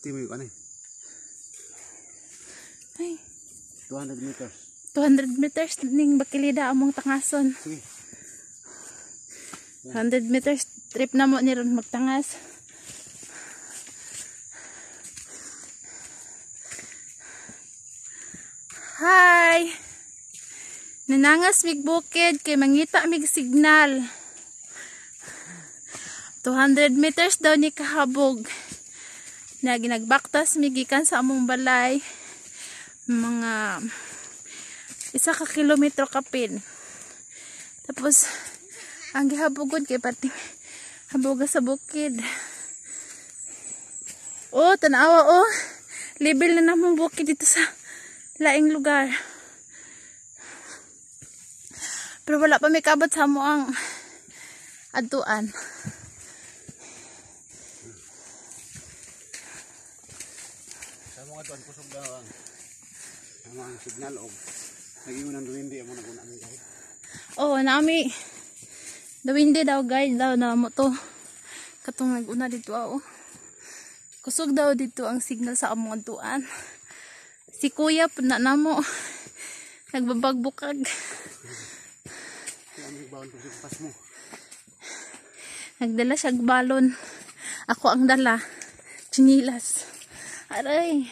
Timo yung ano eh. Ay. 200 meters. 200 meters ning bakilida among tangason. Sige. 100 meters trip na mo ni ron magtangas. Hi! Nanangas mig bukid kay mangita mig signal. 200 meters daw ni kahabog. Na ginagbaktas mig gikan sa among balay. Mga 1 kilometro kapin. Tapos ang gihabugod kay pating habuga sa bukid. Oh, tanawa oh. Level na namong bukid dito sa laing lugar. Pero wala pa may kabot sa mo ang aduan. Sa mga aduan kusog daw ang signal o nag-iwan ng duwindi mo naguna ng guide. Oh, nami duwindi daw guide daw na mo to. Katong naguna dito oh. Kusog daw dito ang signal sa among aduan. Si kuya po na namo nagbabagbukag. Nagdala siya balon. Ako ang dala chinilas. Aray.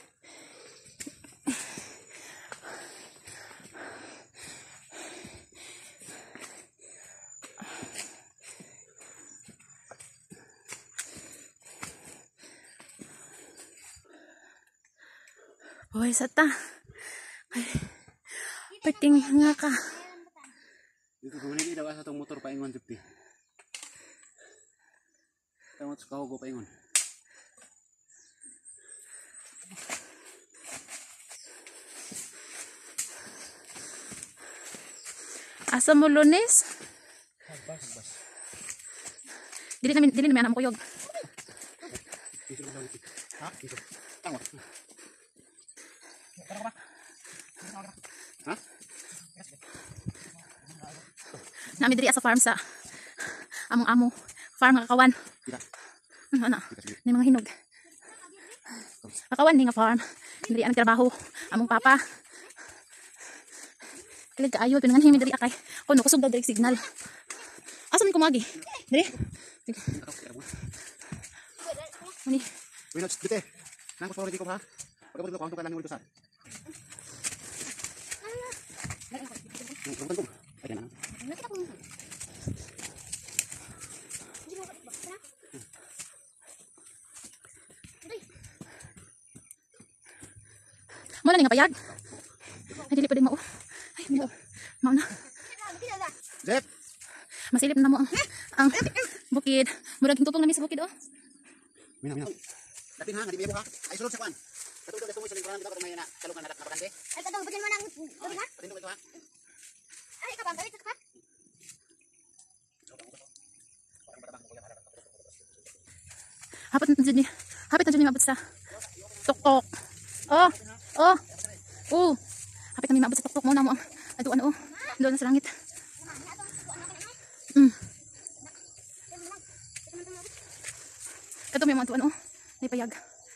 Hoy sata. Ay. Pating nga ka. Dito ko hindi daw sa tong motor paingon 50. Tama sa kahugo paingon. Asa mo Lunes? Bas. Dili namin anak mo kuyog. Ha? Dito. Tama. Ha? Nami diri sa farm sa among amo. Farm nga kakawan. Ano? Ni mga hinog. Kakawan ni nga farm. Diri ang trabaho among papa. Kilig kaayo pinangan himi diri akay. Kuno kusog daw diri signal. Asa man kumagi? Diri. Mani. Wala dito. Nang ko dito ha. Pagkabot ko ang tukan lang mo dito sa. Ayan na. Mo na nga payag. Ay dili pa din mao. Ay mao. Mao na. Zep. Masilip na mo ang bukid. Murag hintupong nami sa bukid oh. Mina. Lapin ha, ngadi mo ha. Ay sulod sa kwan. Katulog sa mo sa lingkuran kita ko may na kalungan na bakante. Ay kadang bagyan mo nang ha? Patindog ito ha. Ay ka ba balik ka? Hapit na dyan ni. Hapit na dyan ni mabot sa tuktok. Oh. Hapit na mabot sa tuktok mo na mo ang aduan oh. Doon na sa langit. Ito may mga aduan oh. May payag.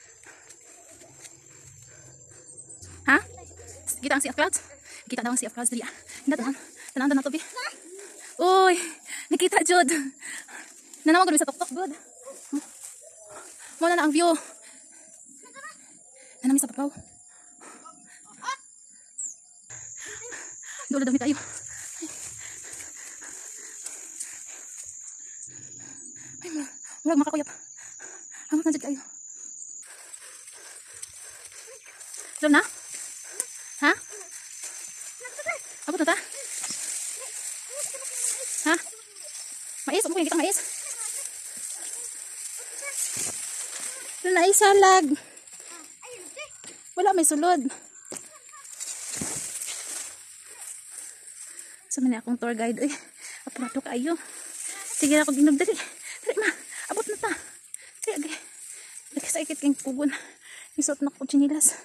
Ha? Kita ang sea of clouds? Kita daw ang sea of clouds dali ah. Hindi tanan na to bi. Uy, nakita jud. Nanawag ko sa tuktok good. Muna na ang view. Nanami sa papaw. Dula dami tayo. Ay, wala makakuyap. Hamot na dyan kayo. Alam na? Ha? Abot na ta? Ha? Mais? Ano ko yung kitang mais? Na isalag. Wala may sulod. Sa man akong tour guide oy. Aparato kayo. Sige na ako ginog dali. Dali ma, abot na ta. Dali. Nagkasakit kang pugon. Isot na ko chinilas.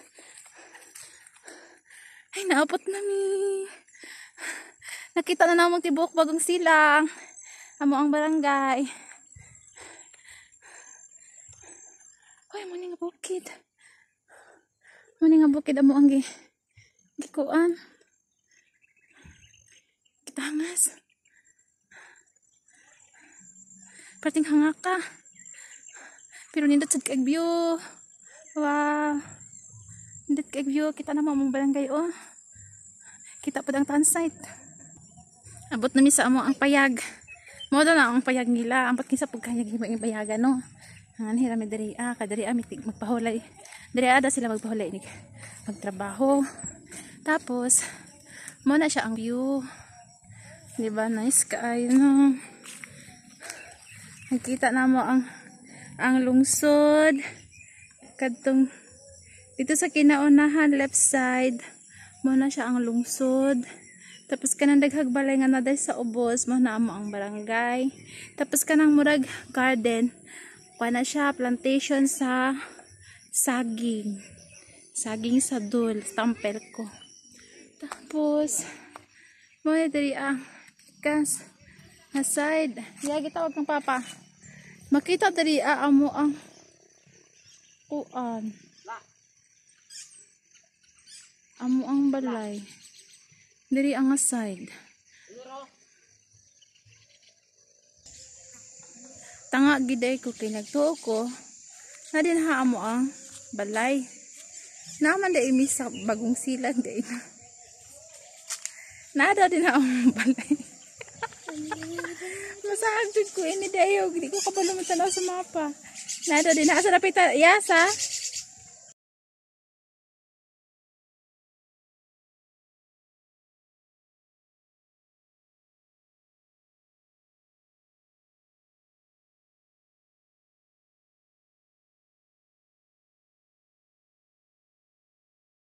Ay naabot na mi. Nakita na namang tibok bagong silang. Amo ang barangay. Hoy, muni nga bukid. Muni nga bukid amo ang gikuan. Kitangas. Parting hangaka. Pero nindot sad kay view. Wow. Nindot kay view, kita na mong barangay oh. Kita pa ang town site. Abot na mi sa amo ang payag. Mo na ang payag nila, ampat kinsa pagkayag yung payagan no. Ang hirami diri kadiri mitig magpahulay. Diri ada sila magpahulay ni magtrabaho. Tapos mo na siya ang view. Di ba nice kaayo no. Nakita na mo ang lungsod kadtong dito sa kinaunahan left side mo na siya ang lungsod. Tapos kanang daghag balay nga naday sa ubos mo na amo ang barangay. Tapos kanang murag garden na siya plantation sa saging sa dul tampel ko. Tapos mo diri kas na side ya gitawag ng papa makita diri amo ang kuan amo ang balay diri ang side. Tanga giday ko kay nagtuo ko na din amo ang balay. Naman dai mi sa bagong silang dai. Nada din ang balay. Masahag jud ko ini dayo, di ko kabalo man tanaw sa mapa. Nada din asa napita yasa.